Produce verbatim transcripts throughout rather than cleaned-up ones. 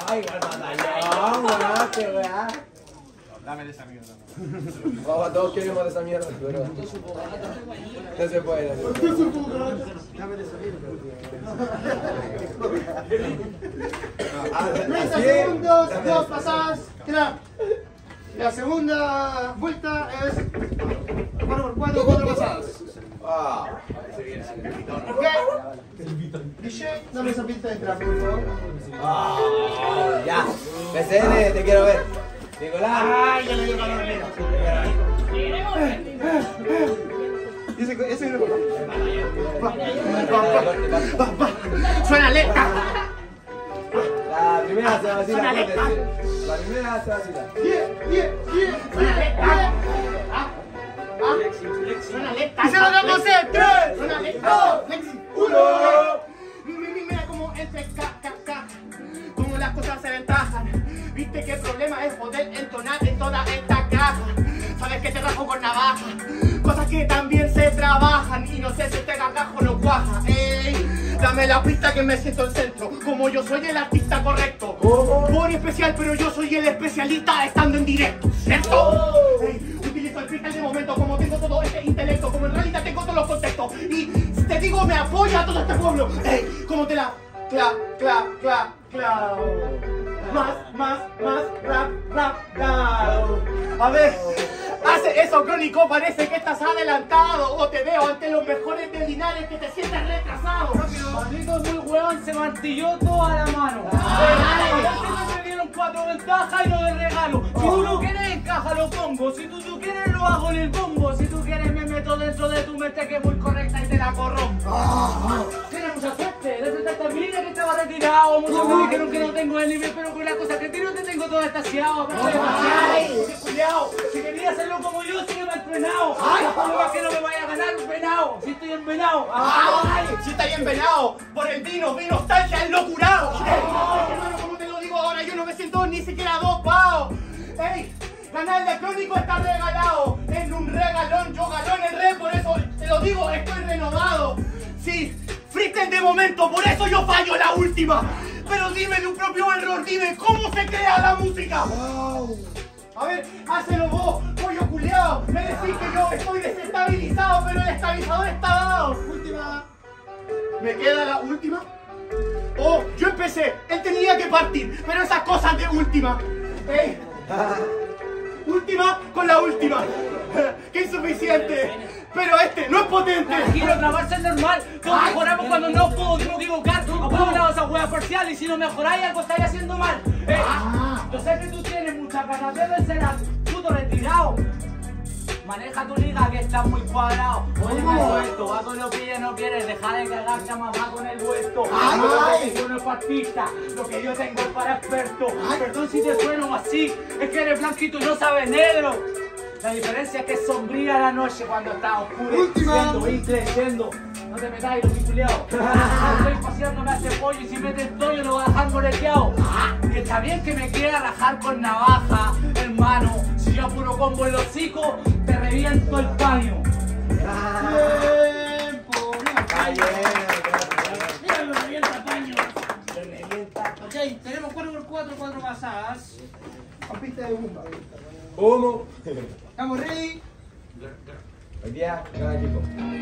Ay, el batallón, weón, qué weá. Dame de esa mierda. Vamos, todos queremos de esa mierda, pero... No se puede, no se puede. Dame de esa mierda. treinta segundos, dos pasadas, trap. La segunda vuelta es cuatro por cuatro, cuatro pasadas. Ah. ¿Ok? D J, dame esa pista de trap, por favor. Ah, ya. P C N, te quiero ver. Nicolás. Ay, ya le dio calor, mira. Ese, ese es el... Suena alerta. La primera se vacila. La primera se vacila. Yeah, yeah, yeah. Suena alerta. Suena alerta. Y se lo damos en tres. Suena alerta. Lexi. Uno. Mira cómo entre ca, ca, ca. Cómo las cosas se ventajan. Viste que el problema es poder entonar en toda esta caja. Sabes que te rajo con navaja. Cosas que también se trabajan. Y no sé si este gargajo no cuaja. Ey, dame la pista que me siento el centro. Como yo soy el artista correcto. Muy especial, pero yo soy el especialista estando en directo, ¿cierto? Ey, utilizo el freestyle de momento. Como tengo todo este intelecto. Como en realidad tengo todos los contextos. Y te digo, me apoya a todo este pueblo. Ey, como te la... Cla, cla, cla, cla. Más, más, más, rap, rap, down. A ver, hace eso, Crónico, parece que estás adelantado. O te veo ante los mejores de Linares que te sientes retrasado. Maldito muy weón, se martilló toda la mano. Me dieron cuatro ventajas y lo de regalo. Si tú no quieres, encaja, lo pongo. Si tú, tú quieres, lo hago en el bombo. Si tú quieres, me meto dentro de tu mente que es muy correcta y te la corrompo. Tienes mucha suerte de enfrentarte a mi línea que estaba retirado. Muchos me dijeron que no tengo el nivel, pero con la cosa que tiro te tengo todo estaciado. Cuidado, si querías hacerlo como yo, sigue mal frenado. No es que no me vaya a ganar un venado. Si estoy envenado. Ay, si está bien venado. Por el vino, vi nostalgia, el locurado. Hermano, como te lo digo ahora, yo no me siento ni siquiera dopado. Ey, ganarle a Crónico está regalado. En un regalón, yo galón en red, por eso te lo digo, estoy renovado. Sí, freestyle de momento, por eso yo fallo la última. Pero dime de un propio error, dime cómo se crea la música. A ver, hácelo vos, pollo culiao. Me decís que yo estoy desestabilizado, pero el estabilizador está dado. Última. ¿Me queda la última? Oh, yo empecé, él tenía que partir, pero esas cosas de última. Ey. Última con la última. ¡Qué insuficiente! Pero este no es potente. Tranquilo, trabarse es normal. Todos mejoramos cuando no puedo, tengo que equivocar. Apuesto lado esa hueá parcial y si no mejoráis algo estáis haciendo mal. Eh, yo sé que tú tienes muchas ganas de vencer a puto retirado. Maneja tu liga que está muy cuadrado. Oye, me suelto, va con lo que ella no quiere. Deja de cagarte a mamá con el vuelto. Ay, lo que tengo no es para artista, lo que yo tengo es para experto. Perdón si te sueno así, es que eres blanquito y no sabes negro. La diferencia es que es sombría la noche cuando está oscureciendo y creciendo. No te metáis, los piculeados. Estoy paseando, me hace pollo y si metes pollo lo voy a dejar moreteado. Y está bien que me quiera rajar con navaja, hermano. Si yo puro combo el hocico, te reviento el paño. Tiempo. Mira, lo revienta el paño. Ok, tenemos cuatro por cuatro, cuatro pasadas. Con pista de humo. Humo. ¿Estamos ready? Hoy día, cada equipo.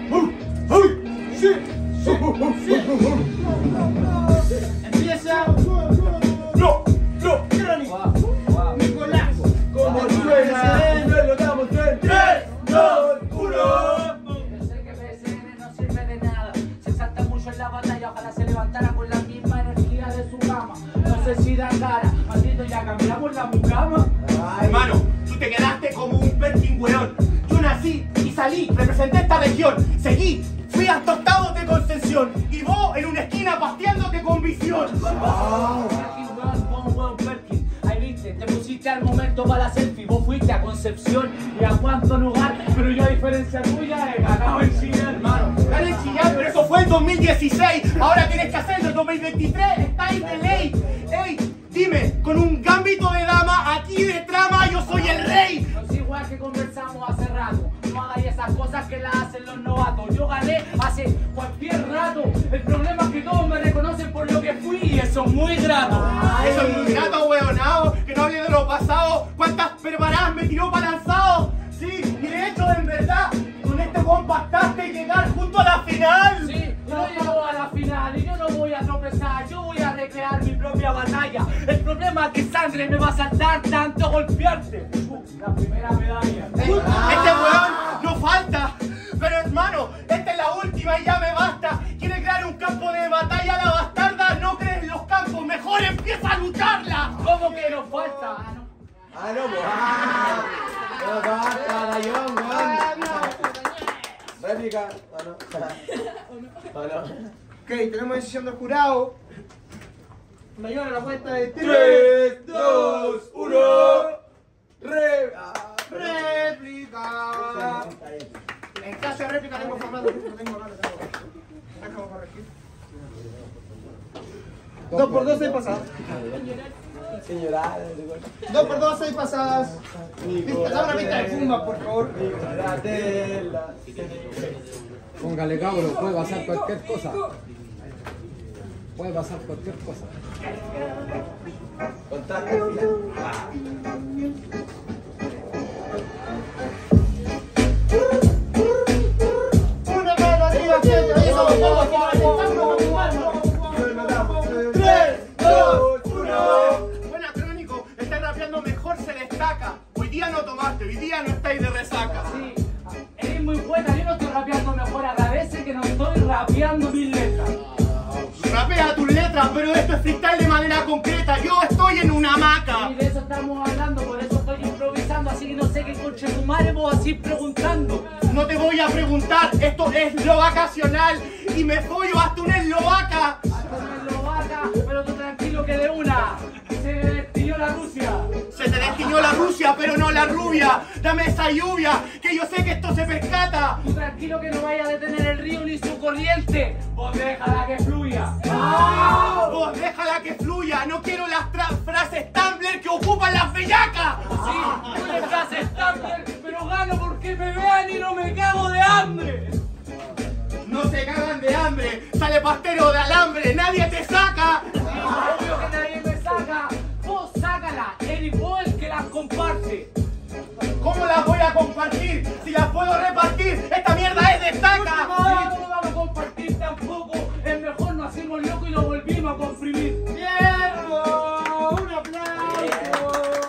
Empieza. ¡No! ¡No! Crónico. Nicolás. Como suena, no lo damos en tres, dos, uno. Yo sé que P S N no sirve de nada. Se salta mucho en la batalla, ojalá se levantara con la misma energía de su cama. No sé si da cara, maldito, ya cambiamos la mucama. Hermano, tú te quedaste como un Perkin weón. Yo nací y salí, representé esta región. Seguí, fui hasta octavos de Concepción. Y vos en una esquina pasteándote con visión. Perkin, weón, con weón Perkin. Ahí viste, te pusiste al momento para la selfie. Vos fuiste a Concepción y a cuánto lugar. Pero yo a diferencia tuya he ganado en Chile, hermano. Dale en chillar, pero eso fue en dos mil dieciséis. Ahora tienes que hacerlo en dos mil veintitrés. Está en de ley. Ey, dime, con un gambito de dama aquí de trama yo soy el rey. No es igual que conversamos hace rato. No hagáis esas cosas que las hacen los novatos. Yo gané hace cualquier rato. El problema es que todos me reconocen por lo que fui. Sí, eso es muy grato. Eso es muy grato, weonado. Que no hable de lo pasado. ¿Cuántas preparadas me tiró para lanzado? Sí, y de hecho, en verdad, con este gol bastaste llegar junto a la final. Sí, yo llego a la final y yo no voy a tropezar, yo voy a recrear mi propia batalla. El problema es que sangre me va a saltar tanto golpearte. Uh, la primera medalla. Este weón no falta. Pero hermano, esta es la última y ya me basta. ¿Quiere crear un campo de batalla la bastarda? No crees en los campos, mejor empieza a lucharla. ¿Cómo que nos falta? Ah, no, pues. Ah, no, basta, Dayón, weón. Réplica. Ah, no. Ah, no. Ok, tenemos decisión del jurado. Mayor a la cuenta de tres. tres, dos, uno. Re. Ah, Réplica. En caso de réplica tengo formato. Lo tengo acá, lo tengo acá. Déjame corregir. Dos por dos, seis pasadas. Señora. Dos por dos, seis pasadas. Vista, da una vista de Pumba, por favor. Póngale cabro, puede pasar cualquier cosa. Puede pasar cualquier cosa. Contar al final. Una melodía que te hizo. tres, dos, uno. Buena, Crónico, estás rapeando mejor, se destaca. Hoy día no tomaste, hoy día no estáis de resaca. Sí, eres muy buena, yo no estoy rapeando mejor, agradece que no estoy rapeando mis letras. Rapea tus letras, pero esto es freestyle de manera concreta. Yo estoy en una hamaca. Y de eso estamos hablando, por eso estoy improvisando, así que no sé qué conche tu madre vos así preguntando. No te voy a preguntar, esto es lo vacacional y me follo hasta una eslovaca. Hasta una eslovaca, pero tú tranquilo que de una se me destilló la Rusia. Se te destiñó la Rusia, pero no la rubia. Dame esa lluvia, que yo sé que esto se percata. Tú tranquilo que no vaya a detener el río ni su corriente. Vos déjala que fluya. ¡Ah! Vos déjala que fluya, no quiero las frases Tumblr que ocupan las bellacas. Sí, tú le frases Tumblr, pero gano porque me vean y no me cago de hambre. No se cagan de hambre, sale pastero de alambre, nadie te saca. Sí, obvio que nadie me saca. Vos sácala, eres vos el que las comparte. ¿Cómo las voy a compartir? Si las puedo repartir, esta mierda es de Sí, saca. no vamos a compartir tampoco. Es mejor nos hacemos locos y lo volvimos a comprimir. ¡Cierro! ¡Un aplauso!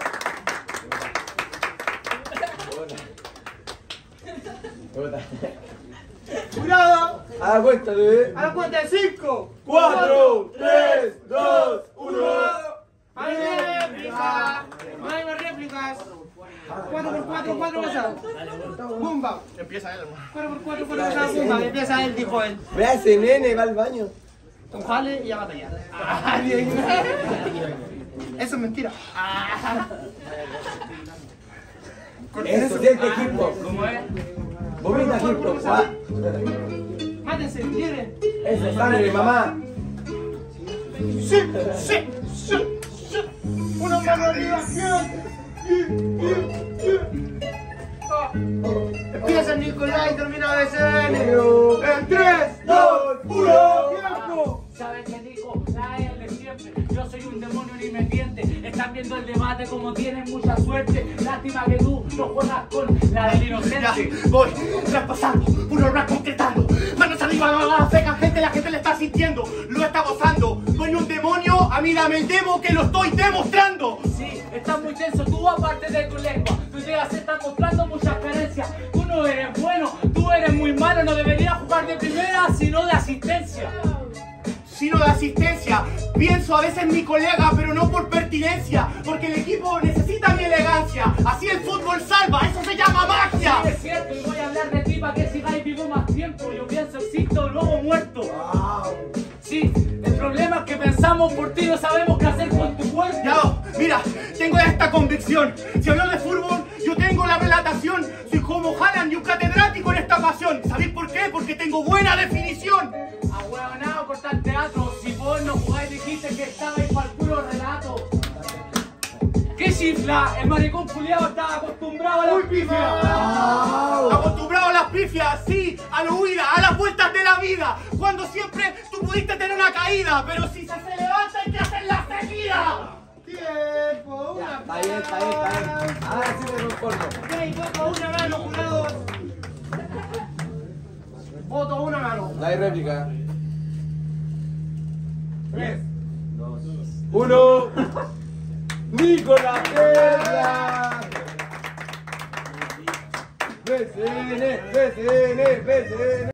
¡Jurado! A la cuenta de A la cuenta de cinco. cuatro, tres, dos, uno. ¡Hay réplica! No hay más réplicas. cuatro por cuatro, cuatro pasadas. ¡Pumba! Empieza él, hermano. cuatro por cuatro, cuatro pasadas. ¡Pumba! Empieza él, dijo él. Vea ese nene, va al baño. Con jale y a batallar. Eso es mentira. Eso siente hip hop. ¿Cómo es? Vomita hip hop. Ah. Mátense, ¿quieren? Eso es sangre, mamá. Sí, sí, sí, sí. Una mano arriba. Empieza Nicolás y termina B C N. En tres, dos, uno. ¡Tiempo! ¿Sabes qué dijo? La L siempre. Yo soy un demonio ni me miente. Están viendo el debate como tienen mucha suerte. Lástima que tú no juegas con la del Ya, inocente. voy traspasando, uno rap concretando. Manos arriba, la seca, gente, la gente le está sintiendo, lo está gozando. Soy un demonio, a mí dame el demo que lo estoy demostrando. Sí, estás muy tenso, tú aparte de tu lengua. Tu idea se está mostrando muchas carencias. Tú no eres bueno, tú eres muy malo. No deberías jugar de primera, sino de asistencia. Sino de asistencia, pienso a veces mi colega, pero no por pertinencia, porque el equipo necesita mi elegancia. Así el fútbol salva, eso se llama magia. Sí, es cierto, y voy a hablar de ti para que sigáis vivo más tiempo. Yo pienso existo, luego muerto. Sí, el problema es que pensamos por ti, no sabemos qué hacer con tu cuerpo. Ya, mira, tengo esta convicción. Si hablo de fútbol, yo tengo la relatación. Soy como Haaland y un catedrático en esta ocasión. ¿Sabéis por qué? Porque tengo buena definición. Ahueonado, cortar teatro. Si vos no jugáis, dijiste que estabais para el puro relato. ¿Qué chifla? El maricón culiado estaba acostumbrado a la pifia. Acostumbrado a las pifias, sí, a la huida, a las vueltas de la vida. Cuando siempre tú pudiste tener una caída, pero si se, se levanta la sequía! Tiempo, una Está bien, está bien, está bien. Ahora sí me conformo. Ok, voto una mano, jurados. Voto una mano. No hay réplica. Tres. Uno. Nicolás Tesla. B C N, B C N, B C N.